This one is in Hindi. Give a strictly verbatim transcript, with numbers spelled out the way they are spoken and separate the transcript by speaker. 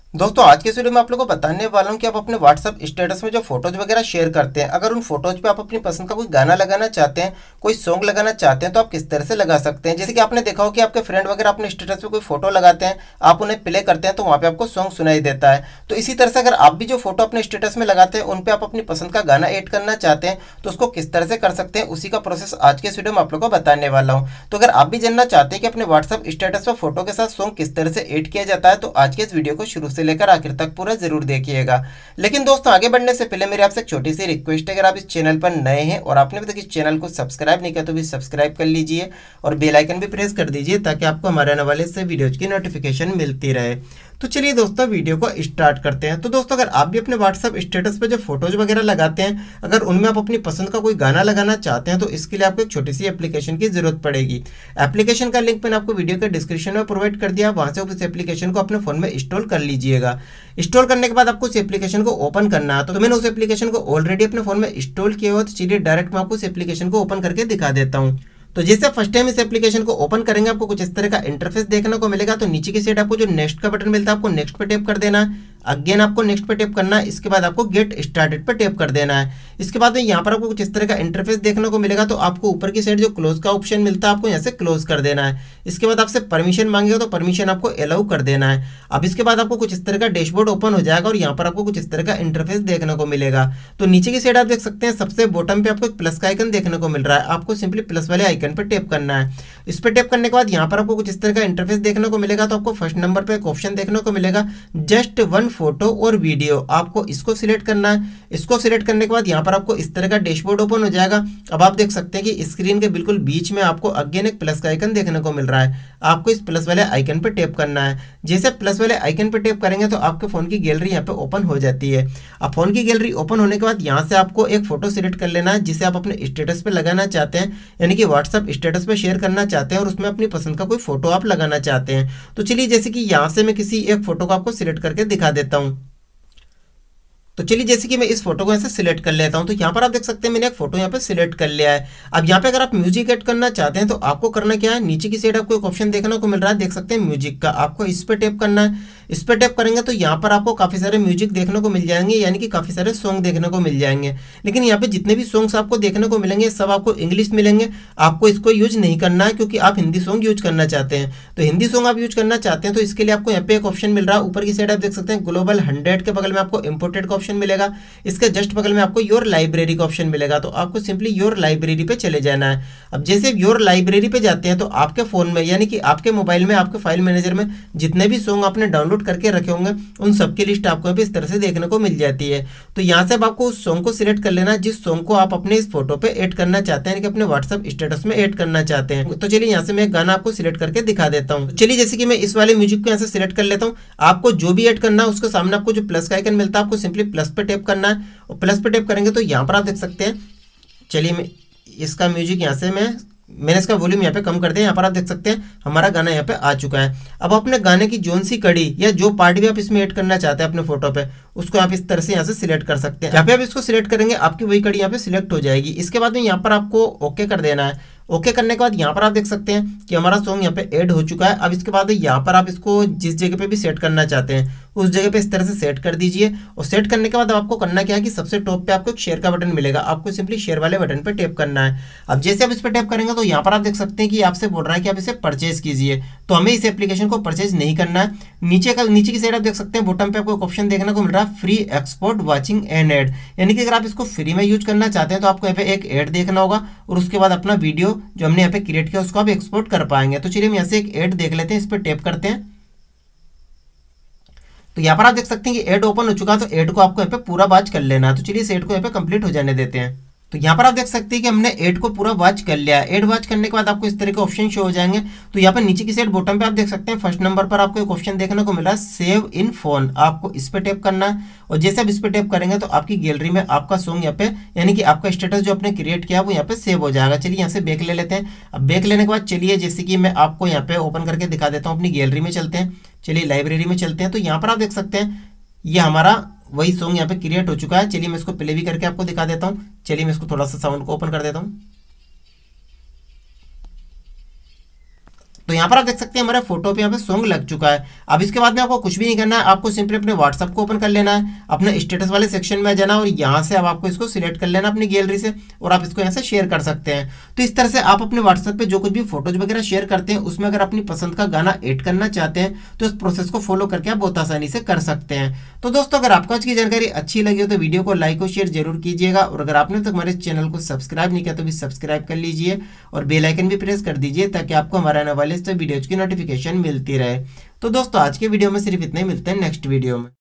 Speaker 1: दोस्तों आज के इस वीडियो में आप लोगों को बताने वाला हूं कि आप अपने व्हाट्सएप स्टेटस में जो फोटोज वगैरह शेयर करते हैं, अगर उन फोटोज पे आप अपनी पसंद का कोई गाना लगाना चाहते हैं, कोई सॉन्ग लगाना चाहते हैं, तो आप किस तरह से लगा सकते हैं। जैसे कि आपने देखा हो कि आपके फ्रेंड वगैरह अपने स्टेटस पे कोई फोटो लगाते हैं, आप उन्हें प्ले करते हैं तो वहाँ पे आपको सॉन्ग सुनाई देता है। तो इसी तरह से अगर आप भी जो फोटो अपने स्टेटस में लगाते हैं उन पे आप अपनी पसंद का गाना ऐड करना चाहते हैं तो उसको किस तरह से कर सकते हैं, उसी का प्रोसेस आज के इस वीडियो में आप लोग को बताने वाला हूँ। तो अगर आप भी जानना चाहते हैं कि अपने व्हाट्सएप स्टेटस पर फोटो के साथ सॉन्ग किस तरह से ऐड किया जाता है, तो आज के इस वीडियो को शुरू से लेकर आखिर तक पूरा जरूर देखिएगा। लेकिन दोस्तों आगे बढ़ने से पहले मेरी आपसे एक छोटी सी रिक्वेस्ट है, अगर आप इस चैनल पर नए हैं और आपने अभी तक इस चैनल को सब्सक्राइब नहीं किया तो भी सब्सक्राइब कर लीजिए और बेल आइकन भी प्रेस कर दीजिए ताकि आपको हमारे आने वाले से वीडियोज की नोटिफिकेशन मिलती रहे। तो चलिए दोस्तों वीडियो को स्टार्ट करते हैं। तो दोस्तों अगर आप भी अपने व्हाट्सएप स्टेटस पे जो फोटोज वगैरह लगाते हैं, अगर उनमें आप अपनी पसंद का कोई गाना लगाना चाहते हैं तो इसके लिए आपको एक छोटी सी एप्लीकेशन की जरूरत पड़ेगी। एप्लीकेशन का लिंक मैंने आपको वीडियो के डिस्क्रिप्शन में प्रोवाइड कर दिया, वहां से उस एप्लीकेशन को अपने फोन में इंस्टॉल कर लीजिएगा। इंस्टॉल करने के बाद आपको उस एप्लीकेशन को ओपन करना है। तो मैंने उस एप्लीकेशन को ऑलरेडी अपने फोन में इंस्टॉल किया हुआ, तो चलिए डायरेक्ट मैं आपको उस एप्लीकेशन को ओपन करके दिखा देता हूँ। तो जैसे फर्स्ट टाइम इस एप्लीकेशन को ओपन करेंगे आपको कुछ इस तरह का इंटरफेस देखने को मिलेगा। तो नीचे की साइड आपको जो नेक्स्ट का बटन मिलता है आपको नेक्स्ट पे टैप कर देना है, अगेन आपको नेक्स्ट पे टैप करना है, इसके बाद आपको गेट स्टार्टेड पे टैप कर देना है। इसके बाद में यहाँ पर आपको कुछ इस तरह का इंटरफेस देखने को मिलेगा। तो आपको ऊपर की साइड जो क्लोज का ऑप्शन मिलता है आपको यहाँ से क्लोज कर देना है। इसके बाद आपसे परमिशन मांगेगा तो परमिशन आपको अलाउ कर देना है। अब इसके बाद आपको कुछ इस तरह का डैशबोर्ड ओपन हो जाएगा और यहाँ पर आपको कुछ इस तरह का इंटरफेस देखने को मिलेगा। तो नीचे की साइड आप देख सकते हैं सबसे बॉटम पे आपको एक प्लस का आइकन देखने को मिल रहा है, आपको सिंपली प्लस वाले आइकन पर टैप करना है। इस पर टैप करने के बाद यहाँ पर आपको कुछ इस तरह का इंटरफेस देखने को मिलेगा। तो आपको फर्स्ट नंबर पे एक ऑप्शन देखने को मिलेगा जस्ट वन फोटो और वीडियो, आपको इसको सिलेक्ट करना है। इसको सिलेक्ट करने के बाद यहाँ पर आपको इस तरह का डैशबोर्ड ओपन हो जाएगा। अब आप देख सकते हैं कि स्क्रीन के बिल्कुल बीच में आपको अगेन एक प्लस का आइकन देखने को मिल रहा है, आपको इस प्लस वाले आइकन पे टैप करना है। जैसे प्लस वाले आइकन पे टैप करेंगे तो आपके फोन की गैलरी यहाँ पे ओपन हो जाती है। अब फोन की गैलरी ओपन होने के बाद यहाँ से आपको एक फोटो सिलेक्ट कर लेना है जिसे आप अपने स्टेटस पे लगाना चाहते हैं, यानी कि व्हाट्सएप स्टेटस पे शेयर करना चाहते हैं और उसमें अपनी पसंद का कोई फोटो आप लगाना चाहते हैं। तो चलिए जैसे कि यहाँ से मैं किसी एक फोटो को आपको सिलेक्ट करके दिखा देता हूँ। तो चलिए जैसे कि मैं इस फोटो को यहाँ से सिलेक्ट कर लेता हूँ। तो यहाँ पर आप देख सकते हैं मैंने एक फोटो यहाँ पे सिलेक्ट कर लिया है। अब यहाँ पे अगर आप म्यूजिक ऐड करना चाहते हैं तो आपको करना क्या है, नीचे की साइड आपको एक ऑप्शन देखने को मिल रहा है, देख सकते हैं म्यूजिक का, आपको इस पर टैप करना है। इस पर टैप करेंगे तो यहाँ पर आपको काफी सारे म्यूजिक देखने को मिल जाएंगे, यानी कि काफी सारे सॉन्ग देखने को मिल जाएंगे। लेकिन यहाँ पे जितने भी सॉन्ग्स आपको देखने को मिलेंगे सब आपको इंग्लिश मिलेंगे, आपको इसको यूज नहीं करना है क्योंकि आप हिंदी सॉन्ग यूज करना चाहते हैं। तो हिंदी सॉन्ग आप यूज करना चाहते हैं तो इसके लिए आपको यहाँ पे एक ऑप्शन मिल रहा है, ऊपर की साइड आप देख सकते हैं ग्लोबल हंड्रेड के बगल में आपको इंपोर्टेड का ऑप्शन मिलेगा, इसके जस्ट बगल में आपको योर लाइब्रेरी का ऑप्शन मिलेगा। तो आपको सिंपली योर लाइब्रेरी पे चले जाना है। अब जैसे योर लाइब्रेरी पे जाते हैं तो आपके फोन में यानी कि आपके मोबाइल में आपके फाइल मैनेजर में जितने भी सॉन्ग आपने डाउनलोड करके रखे होंगे उन सबकी लिस्ट आपको इस तरह से देखने को मिल जाती है। तो यहाँ से अब आपको उस सॉन्ग को सिलेक्ट कर लेना जिस सॉन्ग को आप अपने इस फोटो पे ऐड करना चाहते हैं, कि अपने व्हाट्सएप स्टेटस में ऐड करना चाहते हैं। तो चलिए यहाँ से मैं एक गाना आपको सिलेक्ट करके दिखा देता हूँ। चलिए जैसे कि मैं इस वाले म्यूजिक को यहाँ से सिलेक्ट कर लेता हूँ। आपको जो भी ऐड करना है उसके सामने आपको जो प्लस का आइकन मिलता है आपको सिंपली प्लस पे टैप करना है और प्लस पे टैप करेंगे तो यहाँ पर आप देख सकते हैं, चलिए मैं इसका म्यूजिक यहाँ से मैं मैंने इसका वॉल्यूम यहाँ पे कम कर दिया। यहाँ पर आप देख सकते हैं हमारा गाना यहाँ पे आ चुका है। अब अपने गाने की जोन सी कड़ी या जो पार्ट भी आप इसमें ऐड करना चाहते हैं अपने फोटो पे उसको आप इस तरह से यहाँ से सिलेक्ट कर सकते हैं। यहाँ पे आप इसको सिलेक्ट करेंगे आपकी वही कड़ी यहाँ पे सिलेक्ट हो जाएगी। इसके बाद में यहाँ पर आपको ओके कर देना है। ओके करने के बाद यहाँ पर आप देख सकते हैं कि हमारा सॉन्ग यहाँ पे ऐड हो चुका है। अब इसके बाद यहाँ पर आप इसको जिस जगह पे भी सेट करना चाहते हैं उस जगह पे इस तरह से सेट कर दीजिए। और सेट करने के बाद आपको करना क्या है कि सबसे टॉप पे आपको एक शेयर का बटन मिलेगा, आपको सिंपली शेयर वाले बटन पे टैप करना है। अब जैसे आप इस पर टैप करेंगे तो यहाँ पर आप देख सकते हैं कि आपसे बोल रहा है कि आप इसे परचेज कीजिए। तो हमें इस एप्लीकेशन को परचेज नहीं करना है। नीचे का नीचे की साइड आप देख सकते हैं बॉटम पे आपको एक ऑप्शन देखने को मिल रहा है free export watching and ad, यानी कि अगर आप इसको फ्री में यूज करना चाहते हैं तो आपको यहाँ पे एक एड देखना होगा और उसके बाद अपना वीडियो जो हमने यहाँ पे क्रिएट किया उसको आप एक्सपोर्ट कर पाएंगे। तो चलिए हम यहाँ से एक एड देख लेते हैं, इस पर टैप करते हैं। तो यहाँ पर आप देख सकते हैं कि एड ओपन हो चुका है। तो एड को आपको यहाँ पे पूरा वॉच कर लेना है। तो चलिए इस एड को यहाँ पे कंप्लीट हो जाने देते हैं। तो यहाँ पर आप देख सकते हैं कि हमने एड को पूरा वॉच कर लिया है। एड वॉच करने के बाद आपको इस तरह के ऑप्शन शो हो जाएंगे। तो यहाँ पर नीचे की साइड बॉटम पे आप देख सकते हैं फर्स्ट नंबर पर आपको एक ऑप्शन देखने को मिल रहा है सेव इन फोन, आपको इस पे टैप करना है। और जैसे आप इस पे टैप करेंगे तो आपकी गैलरी में आपका सॉन्ग यहाँ पे यानी कि आपका स्टेटस जो आपने क्रिएट किया वो यहाँ पे सेव हो जाएगा। चलिए यहाँ से बैक ले लेते हैं। अब बैक लेने के बाद चलिए जैसे कि मैं आपको यहाँ पे ओपन करके दिखा देता हूँ, अपनी गैलरी में चलते हैं। चलिए लाइब्रेरी में चलते हैं। तो यहाँ पर आप देख सकते हैं ये हमारा वही सॉन्ग यहाँ पे क्रिएट हो चुका है। चलिए मैं इसको प्ले भी करके आपको दिखा देता हूँ। चलिए मैं इसको थोड़ा सा साउंड को ओपन कर देता हूँ। तो यहाँ पर आप देख सकते हैं हमारे फोटो पे यहाँ पे सॉन्ग लग चुका है। अब इसके बाद में आपको कुछ भी नहीं करना है, आपको सिंपली अपने व्हाट्सएप को ओपन कर लेना है, अपने स्टेटस वाले सेक्शन में जाना और यहाँ से अब आपको इसको सिलेक्ट कर लेना अपनी गैलरी से और आप इसको यहाँ से शेयर कर सकते हैं। तो इस तरह से आप अपने व्हाट्सएप पे जो कुछ भी फोटोज वगैरह शेयर करते हैं उसमें अगर अपनी पसंद का गाना ऐड करना चाहते हैं तो इस प्रोसेस को फॉलो करके आप बहुत आसानी से कर सकते हैं। तो दोस्तों अगर आपको आज की जानकारी अच्छी लगी हो तो वीडियो को लाइक और शेयर जरूर कीजिएगा और अगर आपने तक हमारे चैनल को सब्सक्राइब नहीं किया तो भी सब्सक्राइब कर लीजिए और बेल आइकन भी प्रेस कर दीजिए ताकि आपको हमारे आने वाले इस वीडियोज की नोटिफिकेशन मिलती रहे। तो दोस्तों आज के वीडियो में सिर्फ इतना ही, मिलते हैं नेक्स्ट वीडियो में।